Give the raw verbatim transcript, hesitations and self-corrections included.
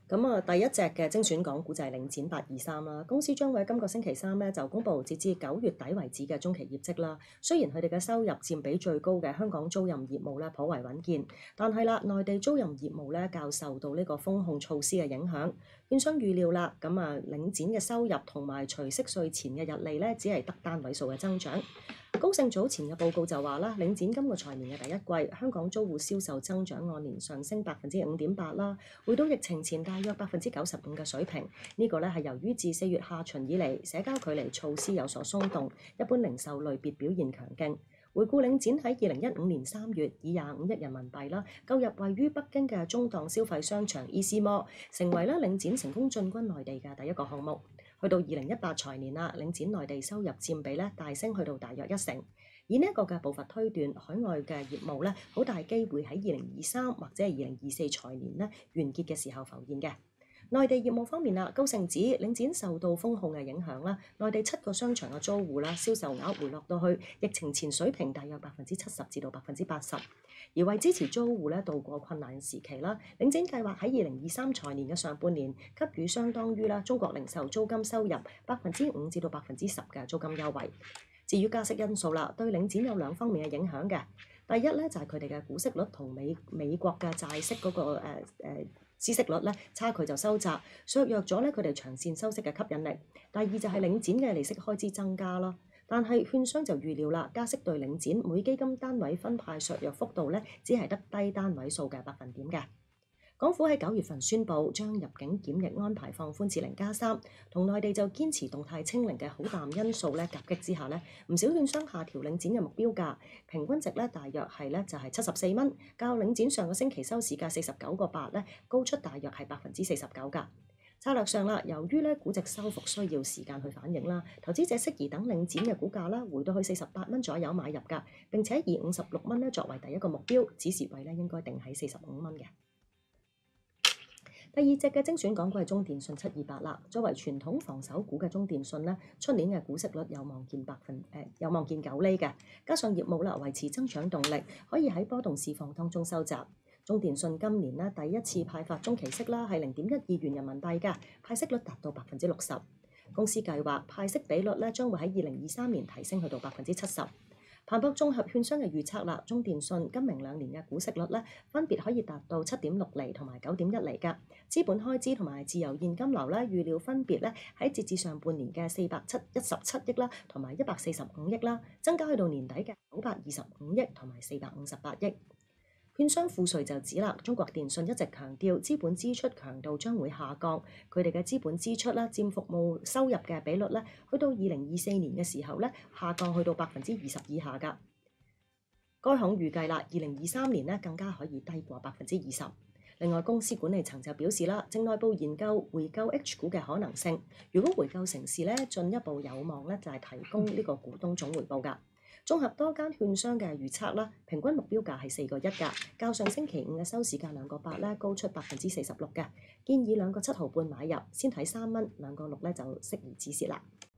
咁啊，第一隻嘅精選港股就係領展八二三啦。公司將會喺今個星期三咧就公布截至九月底為止嘅中期業績啦。雖然佢哋嘅收入佔比最高嘅香港租賃業務咧頗為穩健，但係啦，內地租賃業務咧較受到呢個封控措施嘅影響。券商預料啦，咁啊領展嘅收入同埋除息稅前嘅日利咧只係得單位數嘅增長。高盛早前嘅報告就話啦，領展今個財年嘅第一季，香港租戶銷售增長按年上升百分之五點八啦，回到疫情前大約百分之九十五嘅水平。呢、這個咧係由於自四月下旬以嚟社交距離措施有所鬆動，一般零售類別表現強勁。回顧領展喺二零一五年三月以廿五億人民幣啦購入位於北京嘅中檔消費商場 E C Mall， 成為咧領展成功進軍內地嘅第一個項目。去到二零一八財年啦，領展內地收入佔比咧大升去到大約一成。以呢一個嘅步伐推斷，海外嘅業務咧好大機會喺二零二三或者係二零二四財年咧完結嘅時候浮現嘅。內地業務方面啦，高盛指領展受到封控嘅影響啦，內地七個商場嘅租戶啦銷售額回落到去疫情前水平，大約百分之七十至到百分之八十。而為支持租戶咧渡過困難時期啦，領展計劃喺二零二三財年嘅上半年給予相當於啦中國零售租金收入百分之五至到百分之十嘅租金優惠。至於加息因素啦，對領展有兩方面嘅影響嘅。第一咧就係佢哋嘅股息率同美美國嘅債息嗰、那個誒誒。呃呃孳息率咧差距就收窄，削弱咗咧佢哋長線收息嘅吸引力。第二就係領展嘅利息開支增加啦，但係券商就預料啦，加息對領展每基金單位分派削弱幅度咧，只係得低單位數嘅百分點嘅。港府喺九月份宣布將入境檢疫安排放寬至零加三，同內地就堅持動態清零嘅好淡因素咧夾擊之下咧，唔少券商下調領展嘅目標價，平均值咧大約係咧就係七十四蚊，較領展上個星期收市價四十九個八咧高出大約係百分之四十九㗎。策略上啦，由於咧估值收復需要時間去反映啦，投資者適宜等領展嘅股價啦回到去四十八蚊左右買入㗎，並且以五十六蚊咧作為第一個目標，止蝕位咧應該定喺四十五蚊嘅。第二隻嘅精選港股係中電信七二八啦。作為傳統防守股嘅中電信呢，出年嘅股息率有望見百分誒、呃、有望見九厘嘅，加上業務啦維持增長動力，可以喺波動市況當中收集。中電信今年呢第一次派發中期息啦，係零點一二元人民幣嘅，派息率達到百分之六十。公司計劃派息比率咧將會喺二零二三年提升去到百分之七十。彭博綜合券商嘅預測啦，中電信今明兩年嘅股息率咧，分別可以達到七點六厘同埋九點一厘嘅。資本開支同埋自由現金流咧，預料分別咧喺截至上半年嘅四百七一十七億啦，同埋一百四十五億啦，增加去到年底嘅九百二十五億同埋四百五十八億。券商富瑞就指啦，中國電信一直強調資本支出強度將會下降，佢哋嘅資本支出啦佔服務收入嘅比率咧，去到二零二四年嘅時候咧，下降去到百分之二十以下㗎。該行預計啦，二零二三年咧更加可以低過百分之二十。另外，公司管理層就表示啦，正內部研究回購 H 股嘅可能性，如果回購成事咧，進一步有望咧就係提供呢個股東總回報㗎。綜合多間券商嘅預測啦，平均目標價係四個一㗎，較上星期五嘅收市價兩個八咧高出百分之四十六嘅，建議兩個七毫半買入，先睇三蚊，兩個六咧就適宜止蝕啦。